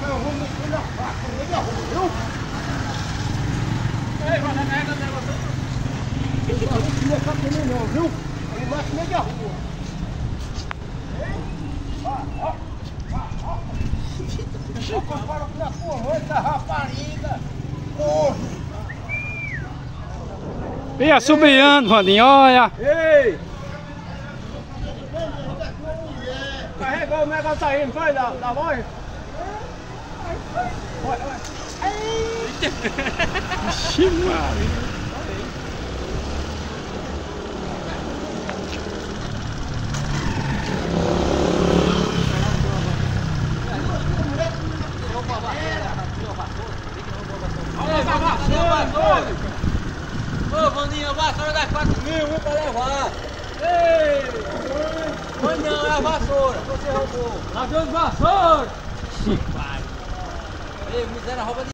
Eu vou mexer na faca, nem a rua, viu? Ei, vai dar merda, negócio. Não vou comer cá também não, viu? Ele bate meio da rua. Eu comparo com a sua mãe, essa rapariga. Porra! E assobiando, Vandinho, olha. Ei! Carregou o negócio aí, não foi? Da voz? Olha. Ixi, Maria. Ô, Vandinho, a vassoura das 4.000 pra levar. Ei! Foi não, é a vassoura. Você roubou. Ladrão de vassoura! Ei, miséria rouba de